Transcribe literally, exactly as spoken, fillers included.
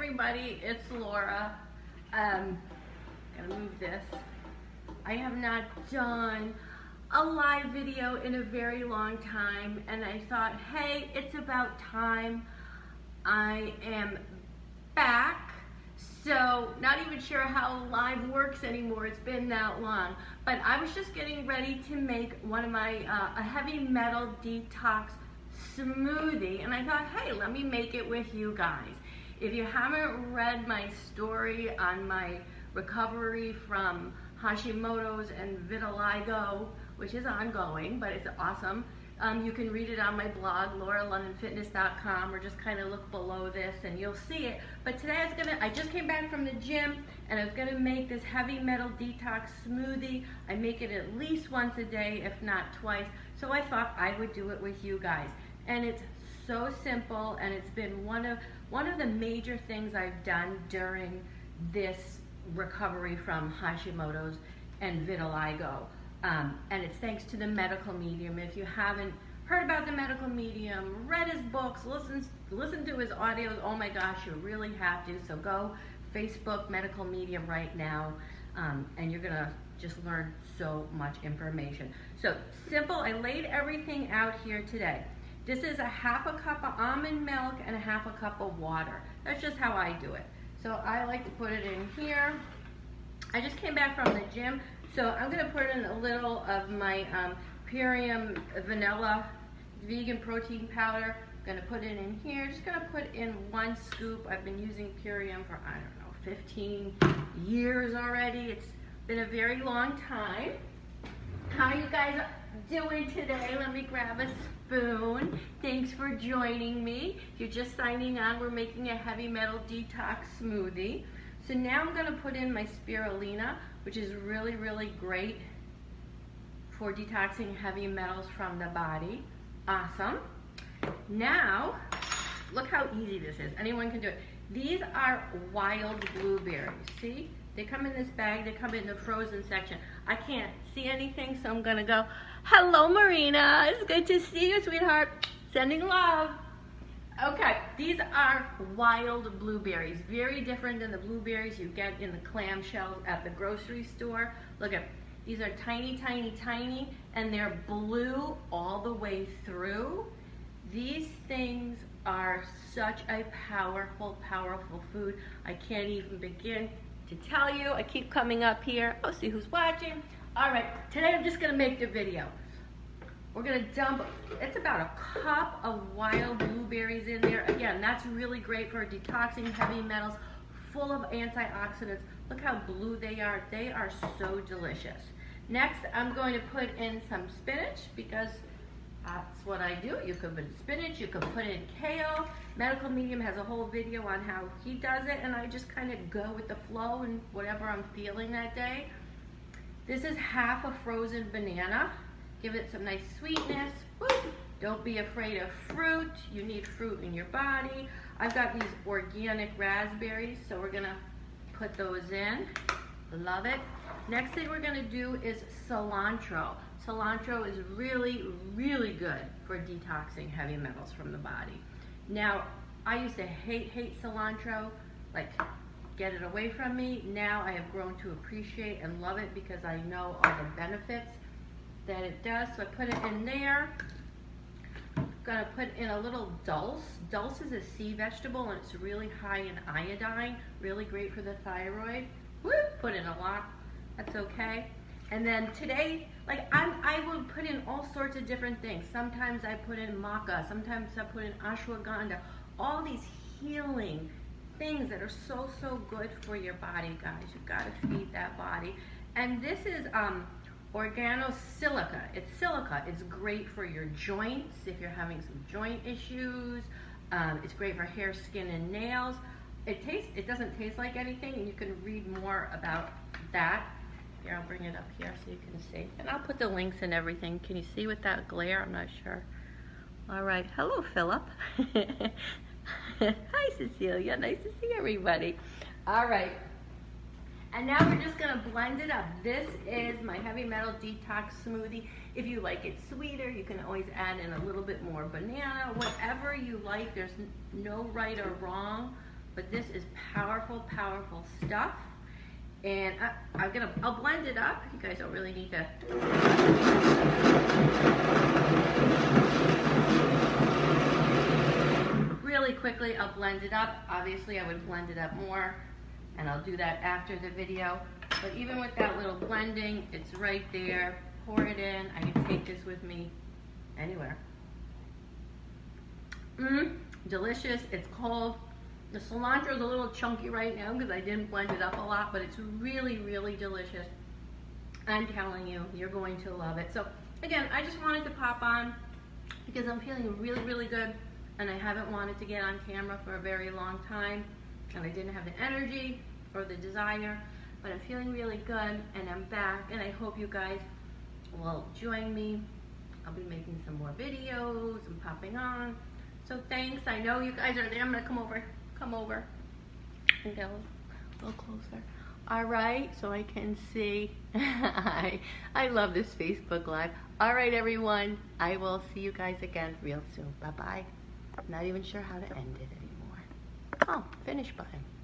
everybody, it's Laura. Um, gotta move this. I have not done a live video in a very long time, and I thought, hey, it's about time. I am back. So, not even sure how live works anymore. It's been that long. But I was just getting ready to make one of my, uh, a heavy metal detox smoothie. And I thought, hey, let me make it with you guys. If you haven't read my story on my recovery from Hashimoto's and vitiligo, which is ongoing, but it's awesome. Um, you can read it on my blog, laura london fitness dot com, or just kind of look below this and you'll see it. But today I was gonna, I just came back from the gym and I was gonna make this heavy metal detox smoothie. I make it at least once a day, if not twice. So I thought I would do it with you guys. And it's so simple, and it's been one of, one of the major things I've done during this recovery from Hashimoto's and vitiligo. Um, and it's thanks to the medical medium. If you haven't heard about the medical medium, read his books, listen, listen to his audios, oh my gosh, you really have to. So go Facebook medical medium right now, um, and you're gonna just learn so much information. So simple, I laid everything out here today. This is a half a cup of almond milk and a half a cup of water. That's just how I do it. So I like to put it in here. I just came back from the gym, so I'm gonna put in a little of my um, Purium vanilla vegan protein powder. I'm gonna put it in here. Just gonna put in one scoop. I've been using Purium for, I don't know, fifteen years already. It's been a very long time. How are you guys doing today? Let me grab a spoon. Thanks for joining me. If you're just signing on, we're making a heavy metal detox smoothie. So now I'm gonna put in my spirulina, which is really, really great for detoxing heavy metals from the body. Awesome. Now, look how easy this is. Anyone can do it. These are wild blueberries. See? They come in this bag. They come in the frozen section. I can't see anything, so I'm gonna go, hello, Marina. It's good to see you, sweetheart. Sending love. Okay, these are wild blueberries. Very different than the blueberries you get in the clamshells at the grocery store. Look at, these are tiny, tiny, tiny, and they're blue all the way through. These things are such a powerful, powerful food. I can't even begin to tell you. I keep coming up here. Oh, see who's watching. All right, today I'm just gonna make the video. We're gonna dump, it's about a cup of wild blueberries in there. Again, that's really great for detoxing heavy metals, full of antioxidants. Look how blue they are. They are so delicious. Next, I'm going to put in some spinach because that's what I do. You could put in spinach, you could put in kale. Medical Medium has a whole video on how he does it, and I just kind of go with the flow and whatever I'm feeling that day. This is half a frozen banana. Give it some nice sweetness. Woo. Don't be afraid of fruit. You need fruit in your body. I've got these organic raspberries, so we're gonna put those in. Love it. Next thing we're gonna do is cilantro. Cilantro is really, really good for detoxing heavy metals from the body. Now, I used to hate, hate cilantro, like get it away from me. Now I have grown to appreciate and love it because I know all the benefits that it does. So I put it in there. I'm gonna put in a little dulse. Dulse is a sea vegetable and it's really high in iodine, really great for the thyroid. Woo, put in a lot, that's okay. And then today, like I'm, I will put in all sorts of different things. Sometimes I put in maca, sometimes I put in ashwagandha, all these healing things that are so, so good for your body, guys. You've gotta feed that body. And this is, um, organosilica. It's silica. It's great for your joints if you're having some joint issues. Um, it's great for hair, skin, and nails. It tastes. It doesn't taste like anything, and you can read more about that. Here, I'll bring it up here so you can see. And I'll put the links and everything. Can you see with that glare? I'm not sure. All right. Hello, Philip. Hi, Cecilia. Nice to see everybody. All right. And now we're just gonna blend it up. This is my heavy metal detox smoothie. If you like it sweeter, you can always add in a little bit more banana, whatever you like. There's no right or wrong, but but this is powerful, powerful stuff. And I, I'm gonna, I'll blend it up. You guys don't really need to. Really quickly, I'll blend it up. Obviously, I would blend it up more, and I'll do that after the video. But even with that little blending, it's right there. Pour it in. I can take this with me anywhere. Mmm, delicious. It's cold. The cilantro is a little chunky right now because I didn't blend it up a lot, but it's really, really delicious. I'm telling you, you're going to love it. So again, I just wanted to pop on because I'm feeling really, really good, and I haven't wanted to get on camera for a very long time, and I didn't have the energy or the desire, but I'm feeling really good, and I'm back, and I hope you guys will join me. I'll be making some more videos and popping on. So thanks. I know you guys are there. I'm gonna come over. Come over and go a little closer. All right, so I can see. I, I love this Facebook Live. All right, everyone. I will see you guys again real soon. Bye-bye. Not even sure how to end it anymore. Oh, finish button.